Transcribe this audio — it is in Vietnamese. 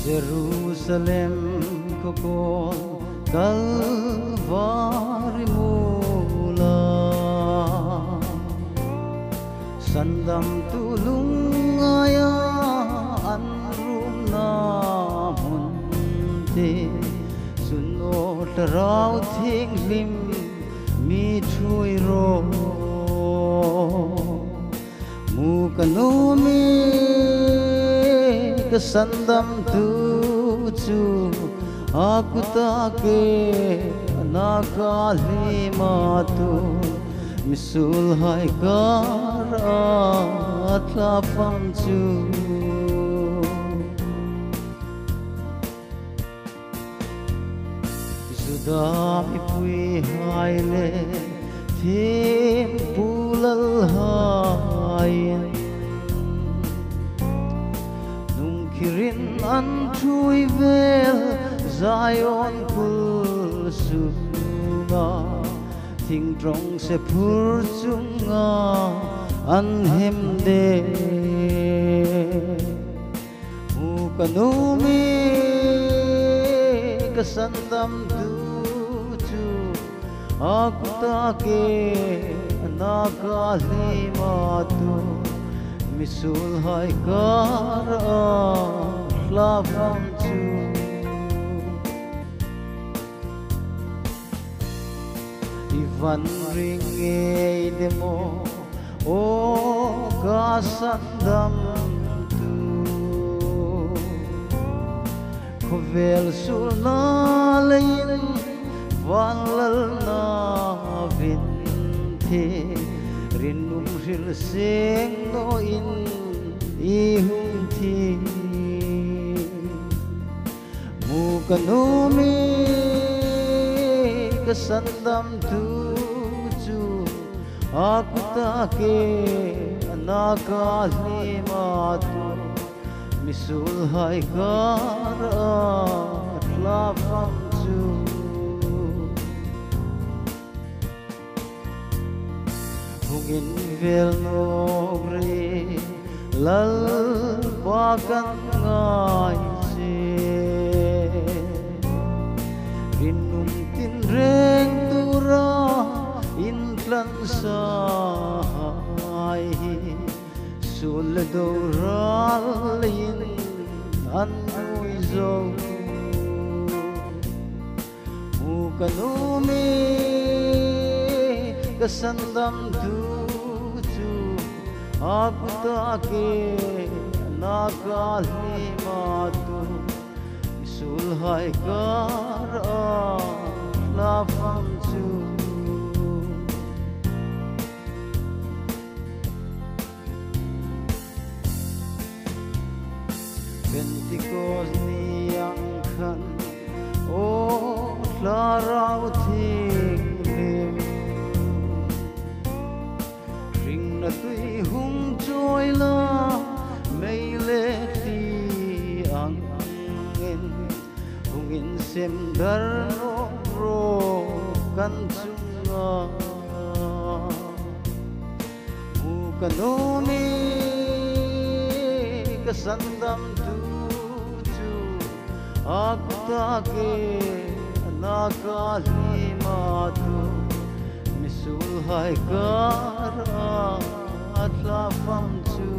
Jerusalem kokol Kalvari mula Sandam tulung aya anrum namunte Sunod raw thing lim mi chui ro Mu kanumi Kesandam tuju aku take nakali matu misul hai kar atla pamju sudah ipui haile tim pulal hain Kirin antui vel Zion kul sunga Ting trong se pur chunga an hem de Mukanumi kasandam tuju Aku take nakali matu Misul hai kara lafam chu Ivan ringe demo o kasandam tu Kovel sul na lain vanlal na vinte Rinum sil seng no in ihum thi Mukanumi kasandam tuju Aku take nakali matu Misul hai kara lafam chu Hungin vel nogre lal bakan ngai che Rinum tin reng tura intlan sai sul doral in anui zo Mukanumi kasandam tuju aku take nakali matu misul hai kara lafam chu Pentecost niyang khan o larau thing na tui hung trôi la mây lệ ti ang in hung in sem dar no ro kan chunga mu kanoni kasandam tuju aku take nakali matu Misul hai kara atla pam chu